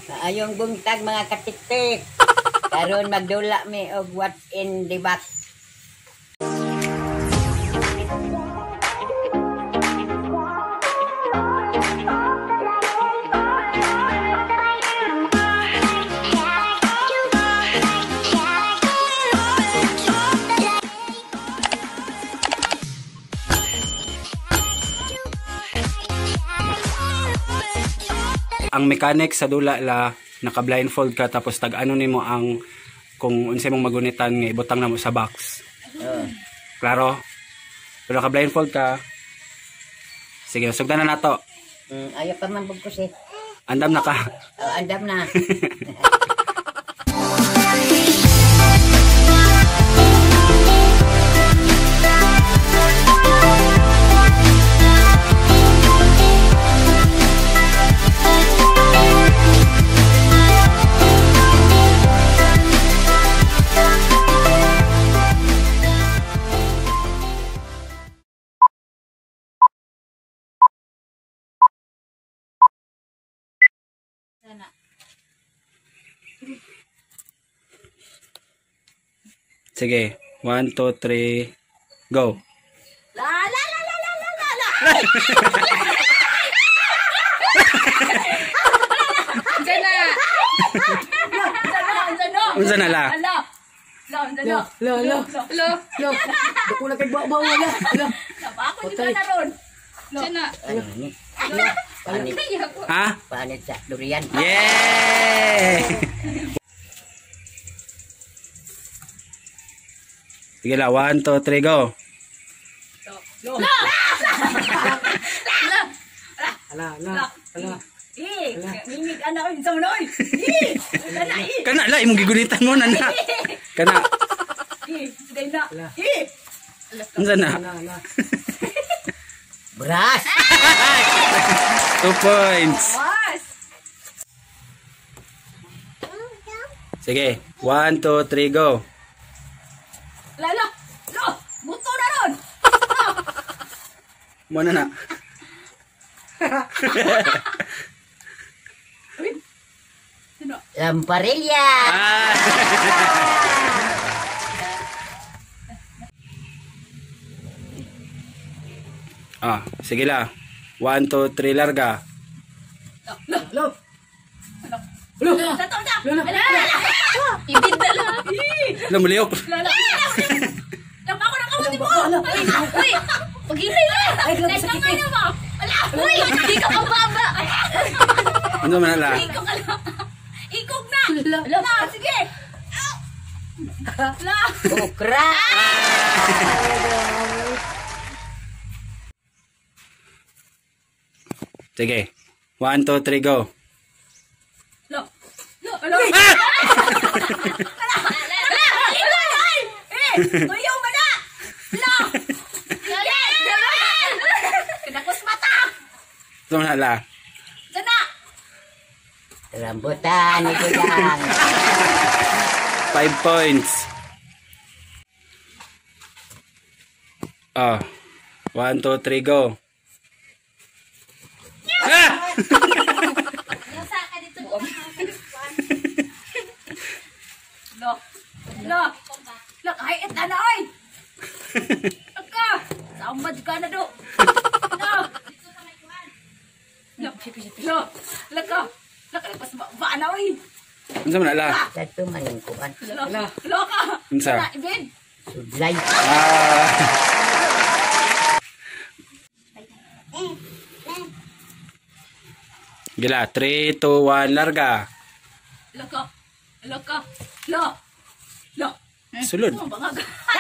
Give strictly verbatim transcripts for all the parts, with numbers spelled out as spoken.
Ayong buntag mga katiktik. Karon magdula mi og what's in the box. Ang mechanic sa dula la naka-blindfold ka tapos tag-ano nimo ang kung unsay mong magunitan nga ibutang namo sa box. Oh. Klaro? Pero naka-blindfold ka. Sige, sugdan na nato. Mm, ayaw pa man bugkos eh. Andam na ka. Oh, andam na. Sige, one, two, three, go. La la la la la la la la. Jana. Unsa na la? Ala. La, Lo, lo, lo. Lo. Lo. Dako na kay bawa wala. Lo. Ako dito na ron. Jana. Panit. Ha? Panit sa durian. Yay! Sige la, one, two, three, go. Lo. La. Ala, ala, ala. Eh, mimig ana oy sa manoy. Eh, kana eh. Kana la, imong gigunitan mo na na. Kana. Eh, sige na. Eh. Unsa na? Bras. Two points. Was. Sige, one, two, three, go. Lala. Lo, buto na ron. Mo na na. Sino? Lamparilla. Ah. Ah, sige la. One, two, three, larga. Lo. Lo. Lo. Tato ta. Lo. Ibid na lang. Lumuliyok. Lala. Lampa ko na kamuti mo. Uy. Pag-ihay na. Ay, sakit mo. Wala. Uy, hindi ka pababa. Ano man la? Ikog ka lang. Ikog na. La, sige. La. Bukra. Sige. One, two, three, go. Lo. Lo. Lo. Eh, tuyo mo na. Lo. Kinakos mata. Ito na la. Sana. Rambutan ito lang. Five points. Ah. One, two, three, go. Ah! Lo. Lo. Lo, kahit na na, oy. Aka. Samad ka na do. Lo. Lo. Lo. Laka. Laka, pas ba na, oy. Unsa man la? Dito man yung kuhan. Lo. Lo ka. Unsa? Sana, ibin. Sudlay. Ah. Gila, three, two, one, larga. Laka. Laka. Lo. Lo. Sulod. Ano bangag?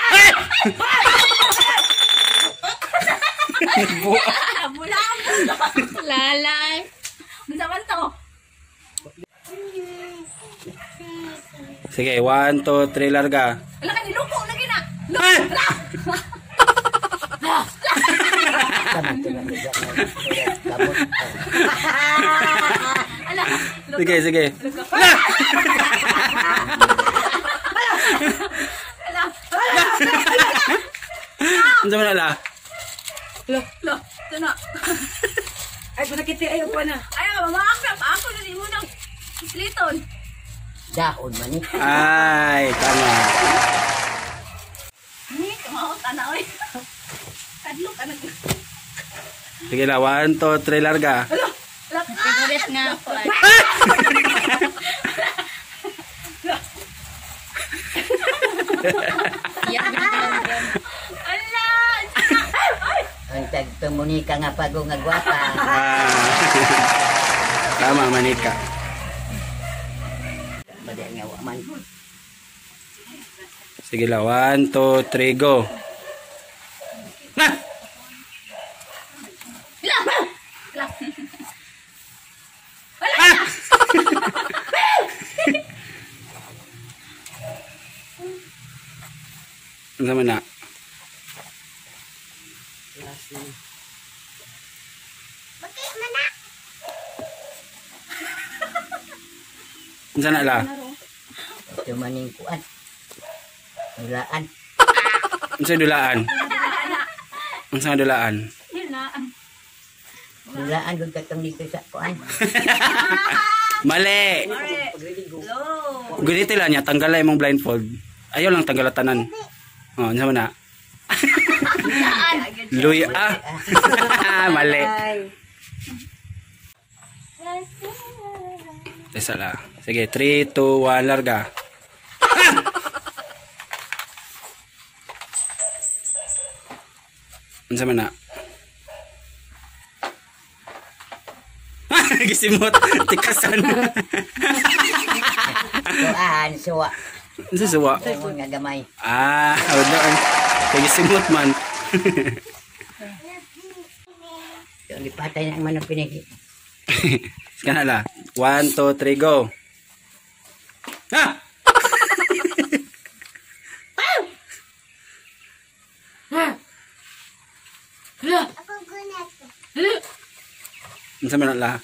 Mula. Lalay. Muna man to. Sige, one, two, three, larga. Ala ka niluko lagi na. Lo. Ah! Lo. Ala. Sige, sige. Ala. Unsa man la? Lo. Lo. Tuna. Ay, panakiti, ayaw pa na. Ayaw, mamaak na. Ako na di mo nang. Liton. Dahon man eh. Ay, tama. Ni, kamao tanaw eh. Kadlo ka nag... Sige na, one, two, three, larga. Favorite nga ako ay. Iyak na lang. Ala! Ang tagtumunika nga pago nga gwapa. Ah. Tama, manika. Bada nga waman. Sige la, one, two, three, go. Na! La! La! Ano naman na? Ano na la? Ito maning kuan. Dulaan. Ano sa dulaan? Ano sa dulaan? Yun na. Dulaan gud katong dito sa kuan. Mali! Hello. Ganito lang niya, tanggal lang yung blindfold. Ayaw lang tanggal tanan. Oh, ano naman na? Luya. Ah! Mali. Tesa la. Sige, three, two, one, larga. Ah! Ano naman na? Gisimot. Tikasan. Kuan suwa. Ano sa suwa? Ito nga gamay. Ah, oh, doon. Kaya simot man. Yung lipatay na man ang pinigi. Sige na la. One, two, three, go. Ah! Hala. Hala. Ano sa mga la?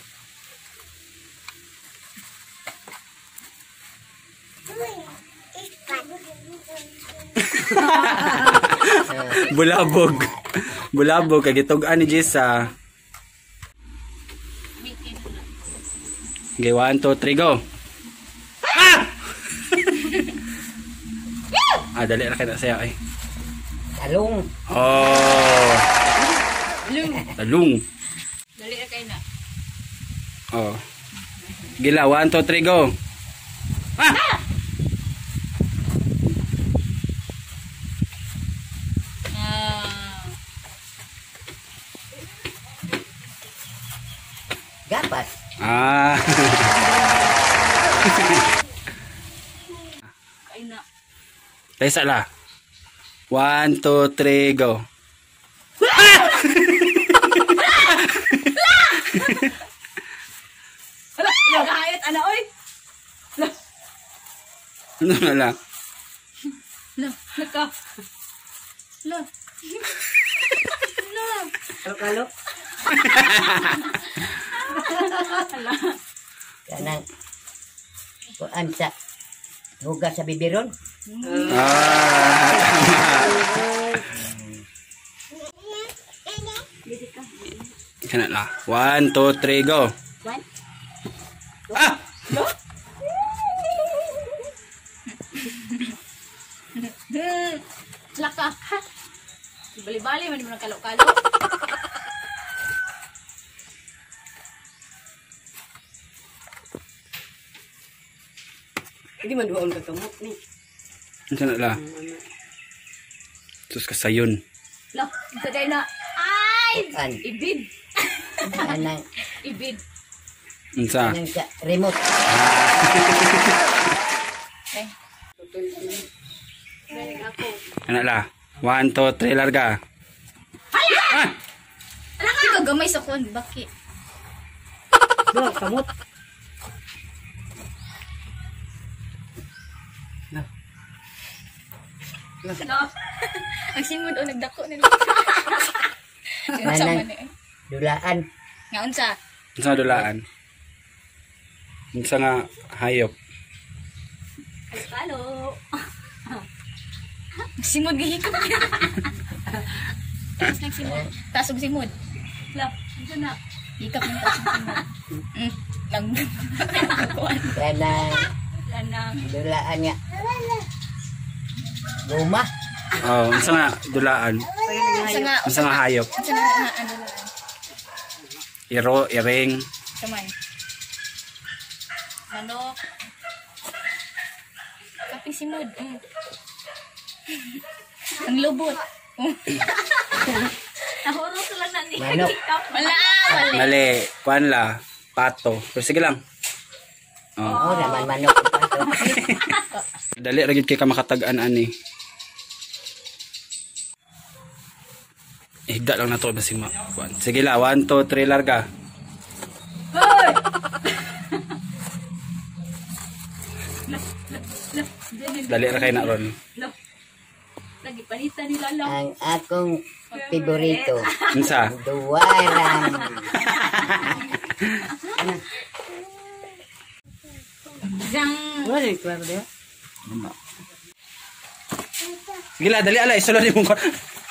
Bulabog. Bulabog. Kagitugan ni Jessa. Okay, one, two, three, go. Ah! Ah, dali na kita sa'yo ay. Talong. Oh. Talong. Talong. Dali na kayo na. Oh. Gila, one, two, three, go. Ah! Ah. Gapas. Ah. Kayo na. Tesa la. One, two, three, go. Hala. Nagahayat ana oy. Ano na lang? La. Naka. La. La. Kalo-kalo. Kanang kuan sa hugas sa bibiron. Ah, tama. Kana la. One, two, three, go. One. Ah! Laka. Bali-bali man mo kalo-kalo. Hindi man doon kakamot ni. Kana la. Sus kasayon. La, saday na. Ay! Kuan. Ibid. Kanang Ibid. Unsa? kanang sa remote. Okay. Balik ako. Kana la. One, two, three, larga. Ah! Ala ka gamay sa kuan baki. Do kamot. No. Ang simod o nagdako nila. Unsa man eh. Dulaan. Nga unsa? Unsa dulaan? Unsa nga hayop? Halo. Simod gihikap. Taas lang simod. Taas og simod. La, unsa na? Hikap ng taas og simod. Mm. Lang. Kanang Lanang. dulaan nga. Guma. Oh, unsa nga dulaan? Sa nga, Unsa nga hayop? sa nga, ah, ano lang. Iro, iring. Saman. Manok. Kapisimod. Mm. Ang lubot. Nahuro sila na ni. Manok. Wala, mali. Mali, kuan la, pato. Pero sige lang. Oh. Oo naman manok. Dali ra gid kay ka makatag-an ani. Higda lang na to basing ma. kuan. Sige la, one, two, three, larga. Hoy! Dali ra kay na ron. Lagi palitan nila lang. Ang akong favorito. Unsa? Duwarang. Jang. Wala ito ba dia? Sige la, dali ala, isulod mo ko.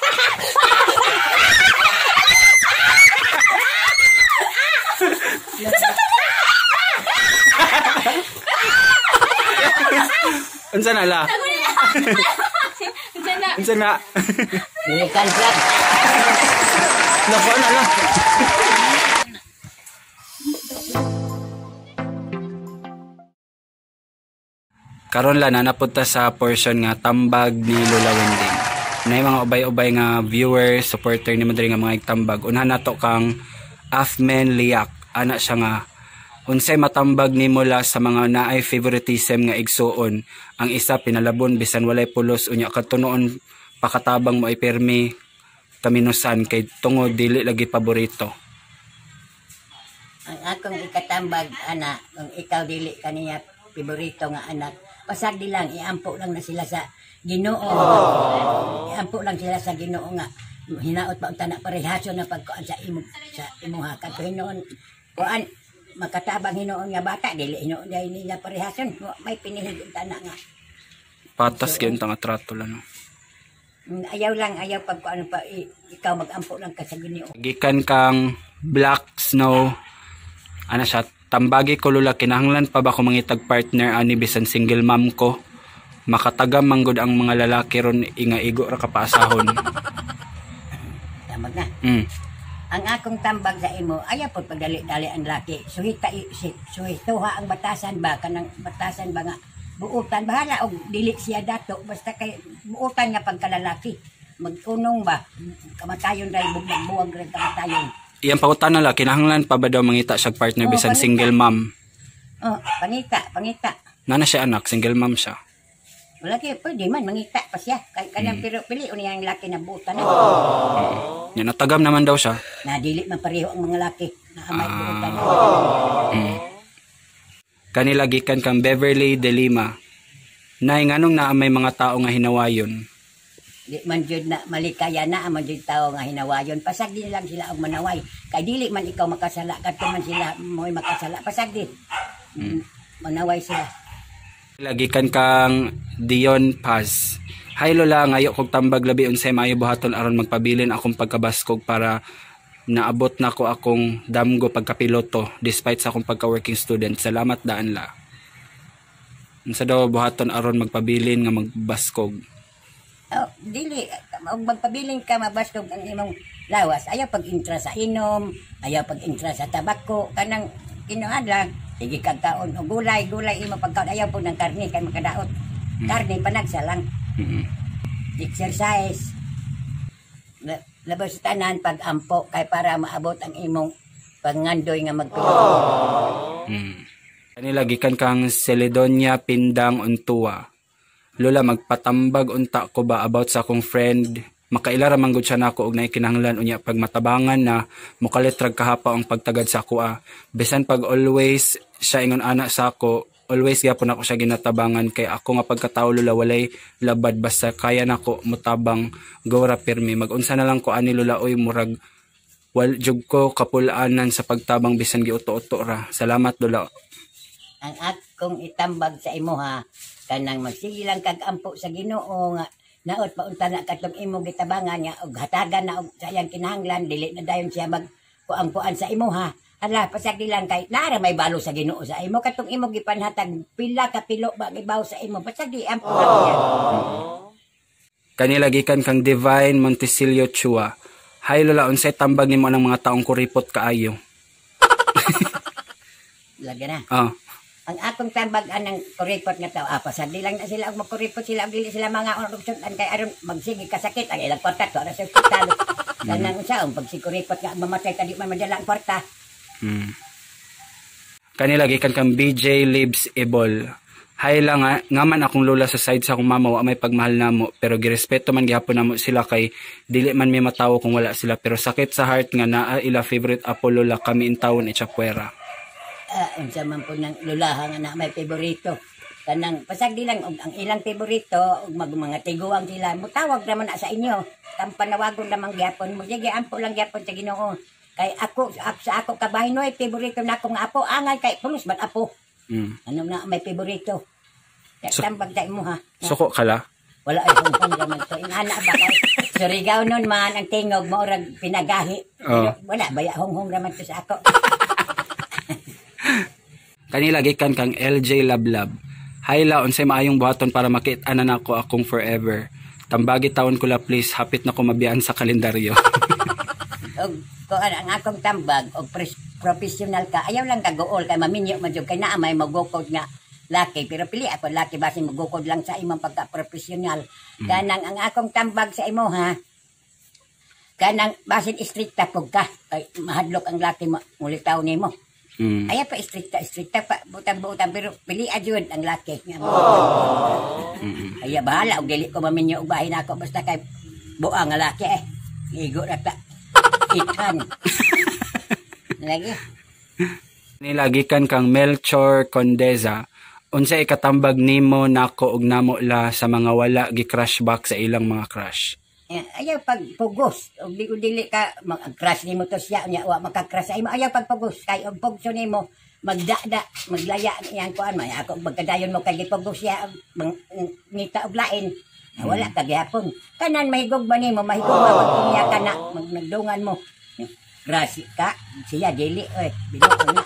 Unsa na la? Diyan na. Unsa na? Ilikan flag. Nakuha na la. Karon la na napunta sa portion nga tambag ni Lola Wending. Nay mga ubay-ubay nga viewers, supporter ni Madre nga mga igtambag. Unahan nato kang Afmen Liak. Ana siya nga unsay matambag ni mula sa mga naay favoritism nga igsuon. Ang isa pinalabon bisan walay pulos unya katunoon pakatabang mo ay permi kaminusan kay tungod dili lagi paborito. Ang akong ikatambag anak, kung ikaw dili kaniya favorito nga anak, pasagdi lang iampo lang na sila sa Ginoo. Iampo lang sila sa Ginoo nga hinaot pa ang tanak parehasyon na pagkuan sa imo sa imuha kadto hinuon kuan makatabang hinuon nga bata dili hinuon dai nila parehasyon may pinihig ang tanak nga Patas gyud nga trato lang. No? ayaw lang ayaw pagkuan pa i, ikaw magampo lang ka sa Ginoo. Gikan kang Black Snow. Ana siya tambagi ko lula kinahanglan pa ba ko mangitag partner ani bisan single mom ko. Makatagam manggod ang mga lalaki ron inga igo ra kapasahon. Tambag na. Mm. Ang akong tambag sa imo, ayaw po pagdali-dali ang laki. Suhita, si, suhituha ang batasan ba, kanang batasan ba nga, buutan, bahala, o dili siya dato, basta kay buutan nga pagkalalaki. Magkunong ba, kamatayon rin, bugbag-buwag rin kamatayon. Iyang pautan na la, kinahanglan pa ba daw mangita siya partner Oo, bisan pangita. single mom? Oh, pangita, pangita. Nana siya anak, single mom siya. Wala kayo, pwede man, mangita pa siya. Kay kanang pero pili, unya ang laki na buutan na. Yan, natagam naman daw siya. Nadili man pareho ang mga laki, na amay buutan na. Mm. Kanila gikan kang Beverly De Lima. Nay, nganong naa may mga tao nga hinawayon? Di man jud na malikaya na man jud tao nga hinawayon pasag din lang sila og manaway kay dili man ikaw makasala kadto man sila mo'y makasala pasag din mm. manaway sila. Lagi kan kang Dion Paz. Hi Lola, ngayo kog tambag labi unsay maayo buhaton aron magpabilin akong pagkabaskog para naabot na ko akong damgo pagkapiloto despite sa akong pagka-working student. Salamat daan la. Unsa daw buhaton aron magpabilin nga magbaskog? Oh, dili og magpabiling ka mabastog ang imong lawas ayaw pag-intra sa inom, ayaw pag-intra sa tabako kanang kinuan lang sige kag kaon og gulay gulay imo pagkaon ayaw po ng karne kay makadaot. Karne panagsa lang. Mm-hmm. Exercise. La- Labas sa tanan pag-ampo kay para maabot ang imong pangandoy nga magtulog. Mm. Kanila gikan kang Celedonia Pindang Untua. Lola, magpatambag unta ko ba about sa akong friend. Makailara manggod siya nako og nay kinahanglan unya pag matabangan na mukalitrag kahapa ang pagtagad sa ako ah. Bisan pag always siya ingon ana sa ako, always gyapon ako siya ginatabangan kay ako nga pagkatawo Lola walay labad basta kaya nako mutabang gora pirmi. Mag-unsa na lang ko ani Lola oy murag wal jug ko kapulaanan sa pagtabang bisan giuto-uto ra. Salamat Lola. Ang akong itambag sa imo ha kanang magsigilang kag ampo sa Ginoo nga naot paunta na katong imo gitabangan nga og hatagan na og sayang kinahanglan dili na dayon siya mag kuang-kuan sa imo ha Ala, pasag lang kay lara may balo sa Ginoo sa imo katong imo gipanhatag pila ka pilo ba gibaw sa imo pasag di ampo lang. Kanila gikan kang Divine Montesilio Chua. Hay lola, unsay tambag nimo ng mga taong kuripot kaayo? Lagi na. Oh. Ang akong tambag anang kuripot nga tao, ah, pasag di lang na sila og magkuripot sila og dili sila mga unod kay aron magsige kasakit ang ilang kwarta to sa ospital. Kanang unsaon pag si kuripot nga mamatay kadi man madala ang kwarta. Hmm. Kanila gikan kang B J Libs Ebol. Hay lang nga, nga man akong lola sa side sa akong mama wa may pagmahal namo pero girespeto man gyapon namo sila kay dili man may matawo kung wala sila pero sakit sa heart nga naa ila favorite apo lola kami in taon Echapuera. Ah, unsa man po ng lulaha nga na may paborito. Kanang pasag di lang og ang ilang paborito og mag mga tiguang sila. Mutawag naman na sa inyo. Tampanawagon namang gyapon mo. Sige ampo lang gyapon sa Ginoo. Kay ako, ako sa ako kabahin no, paborito na akong apo, angay kay pulos man apo. Mm. Ano na may paborito. Kaya So- tambag tayo mo ha. Na- Suko kala? Wala ay hong naman to. Inana ba kay Surigao nun man ang tingog mo orag pinagahi. Oh. Wala baya hong naman to sa ako. Kanila gikan kang L J Lablab. Hay la, unsay maayong buhaton para makit-anan nako akong forever. Tambagi taon ko la please, hapit na ko mabiyaan sa kalendaryo. Og kung ano, ang akong tambag og pres- professional ka ayaw lang ka gool kay maminyo man jud kay naa may magukod nga laki pero pili ako laki basin magukod lang sa imong pagka professional kanang ang akong tambag sa imo ha kanang basin strikta pug ka kay mahadlok ang laki mo mulitaw nimo Mm. ayaw pa strikta strikta pa butang-butang pero pili ajud ang laki nga Mm-mm. ayaw bahala og dili ko maminyo og bahin ako basta kay buang nga laki eh igo na ta itan lagi. Nilagikan kang Melchor Condeza. Unsa ikatambag nimo nako og namo la sa mga wala gi-crush back sa ilang mga crush? Eh, ayaw pag pugos og di dili ka mag-crush nimo to siya nya wa maka-crush ay mo ayaw pag pugos kay og pugso nimo magdada maglaya iyang kuan may ako magkadayon mo kay gipugos siya mang- ngita og lain. Ah, wala ka gyapon kanan mahigog ba nimo mahigog ba wag kunya ka na mag nagdungan mo crush ka siya dili oy bilo na.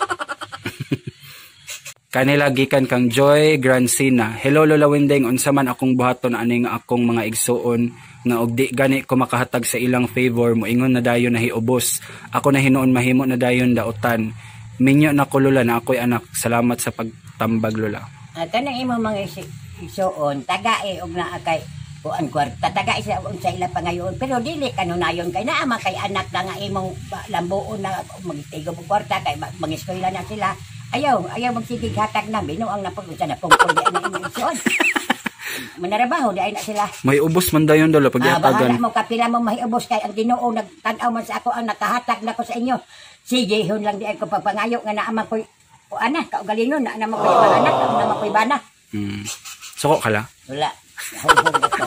Kanila gikan kang Joy Grancina. Hello Lola Windeng, unsa man akong buhaton ani nga akong mga igsuon nga og di gani ko makahatag sa ilang favor mo ingon na dayon na hiubos. Ako na hinuon mahimo na dayon daotan. Minyo na ko Lola na ako'y anak. Salamat sa pagtambag Lola. Ah, kanang imo mga isi- isuon tagae og naa kay kuan kwarta tagae sa sa ila pangayon pero dili kanunayon kay naa man kay anak na nga imong ba- lambuon na magtigo og kwarta kay ma- mangiskwela na sila ayaw ayaw magsigig hatag na binuang na pag-usa na pungkol di na imong isuon manarabaho di ay na sila. May ubos man dayon Lola pag Ah, bahala iatagan. mo kapila mo mahiubos kay ang Ginoo nagtan-aw man sa ako ang nakahatag nako sa inyo sige hon lang di ay ko pagpangayo nga naa man koy kuan na kaugalingon na naman koy anak na naman koy bana Mm. Suko kala? wala hong-hong ako.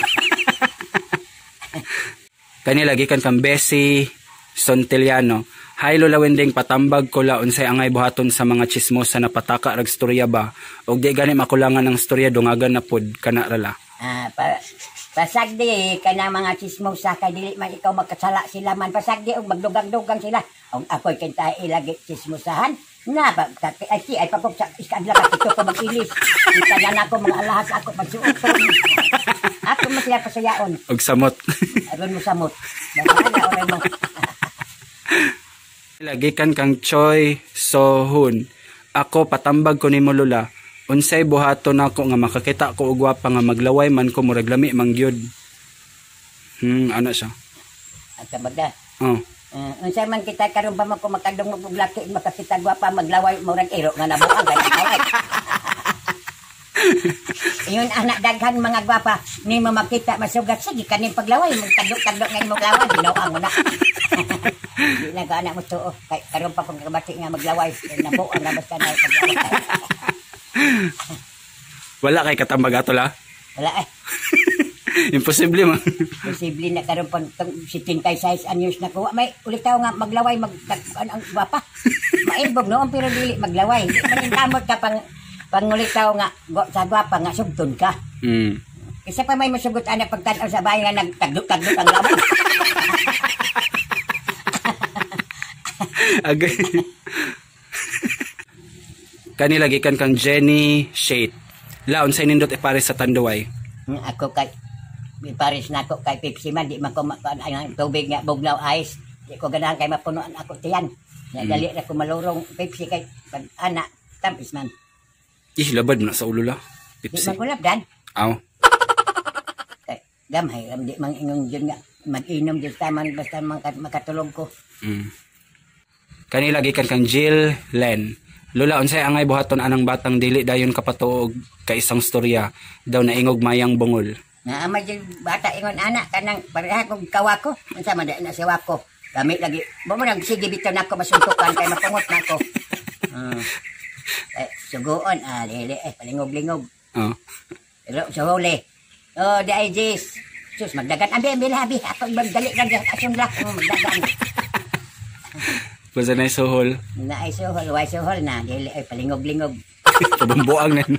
Kanila gikan kang Bessie Sonteliano. Hi Lola Wendeng, patambag ko la unsay angay buhaton sa mga chismos sa napataka rag storya ba og di gani makulangan ng storya dungagan na pud kana rala. Ah, pa, pasag di kana mga chismosa kay dili man ikaw magkasala sila man pasag di og magdugang-dugang sila. Og ako'y kanta ilagi chismosahan. Na ba ay si ay pagkop sa iskadla ka ito ko magilis. Kita na nako mga alahas ako magsuot. Ako mo sila pasayaon. Og samot. Aron mo samot. Bahala oray mo. Lagikan kang Choi Sohun. Ako patambag ko nimo Lola. Unsay buhaton nako nga makakita ko og gwapa nga maglaway man ko murag lami mangyud. Hmm, ano siya? At kabada. Oh. Uh, unsa man kita karon pa man ko makadungog og laki makakita gwapa maglaway murag iro nga nabuang kay kay. Iyon anak daghan mga gwapa nimo makita masugat sige kaning paglaway magtagdok-tagdok nga imong laway binuang mo na. Di na ka anak mo tuo kay karon pa kung kabati nga maglaway nabuang na basta na paglaway. Wala kay katambag ato la. Wala eh. Imposible man. Posible na karon pa setenta-seis anyos na kuha may ulitaw nga maglaway mag ang ang gwapa. Maibog noon pero dili maglaway. Maning kamot ka pang pangulitaw nga go, sa gwapa nga sugton ka. Mm. Isa pa may masugot anak pagtanaw sa bahay nga nagtagdok-tagdok ang laway. Agay. Kanila gikan kang Jenny Shade. Laon sa nindot e pare sa Tanduay. Hmm, Ako kay Paris na ako kay Pepsi man di man ko ma- ang tubig nga bugnaw ice. Di ko ganahan kay mapunuan ako tiyan. Ya Mm. dali na ko malurong Pepsi kay pag anak tampis man. Ih, labad na sa ulo la. Di Pepsi. man kulab dan. Aw. Kay gamay ram di man ingong jud nga mag-inom jud taman basta maka- makatulog ko. Mm. Kanila gikan kang Jill Len. Lola, unsay angay buhaton anang batang dili dayon kapatuog ka isang storya daw naingog mayang bungol. Nga ama jud bata ingon anak kanang pareha kog kawako. Unsa man da na si wako. Kami lagi mo man sige bitaw nako masuntukan kay mapungot nako. Hmm. Eh sugoon ah lili eh palingog-lingog. Oh. Pero sa huli. Oh, di ay Jis. Sus, magdagan. Abi, abi, abi. Ako ibang dali lang dyan. Asyon lang. Oh, magdagan. Basta na suhol. Na ay suhol. Why suhol na? Dili ay palingog-lingog. Pabambuang na.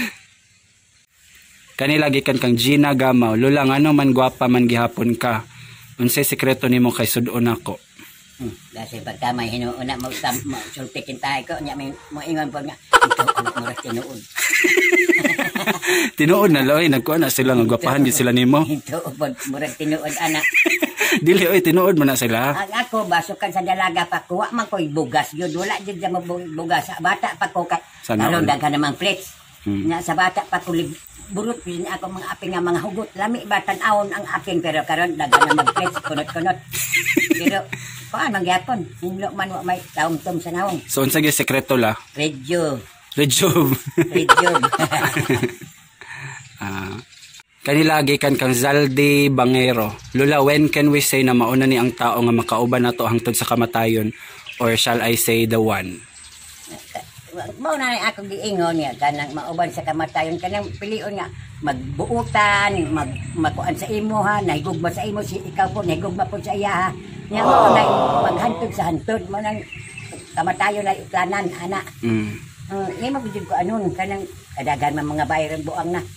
Kanila gikan kang Gina Gamaw. Lula, ano man gwapa man gihapon ka. Unsay sekreto nimo kay sudon ako. Hmm. Kasi pagka may hinuuna mo, mo sultikin tayo ko. Nya may mo ingon po nga. Ito, anak mo rin tinuod. Tinuod na loy. Nagkuha na sila. Nagwapahan gid sila nimo. Ito, mo rin tinuod, anak. Dili, oy, tinuod mo na sila. Ang ako, basukan sa dalaga pa, kuha man ko'y bugas. Yun, wala dyan dyan mo bugas. Sa bata pa ko, Sana karon all. daghan namang plates. Hmm. Nga sa bata pa ko, lib- burot yun ako mga aping nga mga hugot. Lami ba tan-awon ang aping, pero karon daghan namang plates, kunot-kunot. Pero, paan mangyapon? Hindi man wa may taong-tom sa nawong. So, unsa gyud sekreto la? Redyo. Red job. Redyo. Ah. Kanila gikan kang Zaldi Bangero. Lula, when can we say na mauna ni ang tao nga makauban nato hangtod sa kamatayon, or shall I say the one? Mao na rin akong giingon niya kanang mauban sa kamatayon kanang pilion nga magbuutan mag makuan sa imo ha nahigugma sa imo si ikaw po nahigugma po sa iya ha nya mo na maghantod sa hantod mo nang kamatayon ay planan ana Mm. uh, imo gid ko anon kanang kadagan man mga bayran buang na.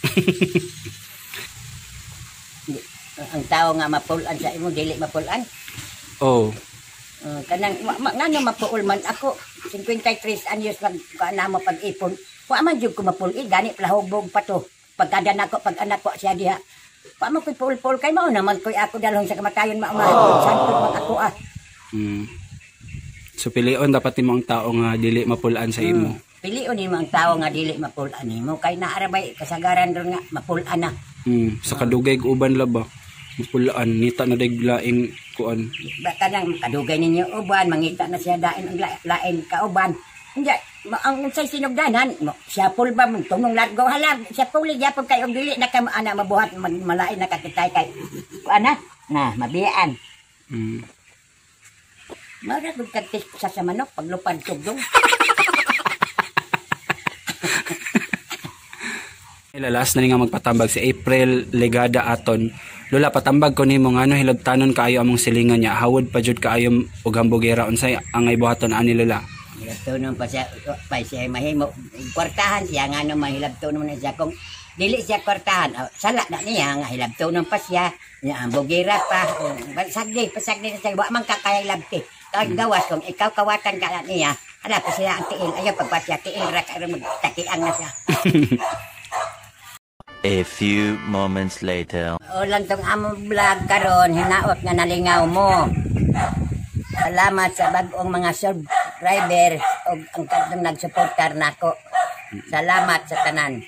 Ang tao nga mapulan sa imo dili mapulan. Oh. Uh, kanang ma, ma, ngano mapuol man ako fifty-three anyos pag kana mo pag-ipon wa man jud ko mapuli gani plahubog pa to pagkada nako pag anak ko siya diha wa man koy pul-pul kay mao naman koy ako dalhon sa kamatayon maumahon santud man ako ah. Mm. So pilion dapat nimo ang tao nga dili mapulaan sa imo. Hmm. Pilion nimo ang tao nga dili mapulan nimo kay naarabay kasagaran ron nga mapulan na. Mm. Sa kadugay ug uban la ba? Mapulaan nita na daglaing kuan. Baka nang kadugay ninyo uban mangita na siya dain ang la- lain ka uban. Hindi ma- ang unsay sinugdanan mo siya pul ba mong tunong largo hala siya puli gyapon kay og dili na ka ana mabuhat mag- malain na kakitay kay ana na mabiyaan. Mm. Mara gud kadtis sa sa manok paglupad tugdong. Ilalas na ni nga magpatambag si April Legada aton. Lola, patambag ko nimo ngano hilabtanon kaayo among silingan niya. Hawod pa jud kaayo og hambogera unsay angay buhaton ani Lola. Hilabtonon pa siya pa siya mahimo kwartahan siya ngano mahilabtonon na siya kung dili siya kwartahan oh, sala na niya nga hilabtonon pa siya nya ang bogira pa oh, sagdi pasagdi na siya wa man kakaya labti kag gawas kung ikaw kawatan ka na niya ala pa siya ang tiil ayo pagpasya tiil ra ka magtakiang na siya. A few moments later. O lang tong among vlog karon hinaot nga nalingaw mo. Salamat sa bag-ong mga subscriber o ang kadtong nagsuportar nako. Salamat sa tanan.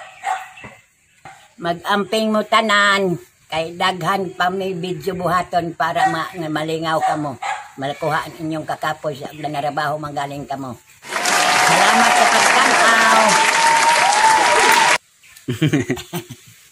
Mag-amping mo tanan kay daghan pa may video buhaton para ma nga malingaw ka mo. Malakuha ang inyong kakapoy sa narabaho magaling ka mo. Salamat sa pagtanaw.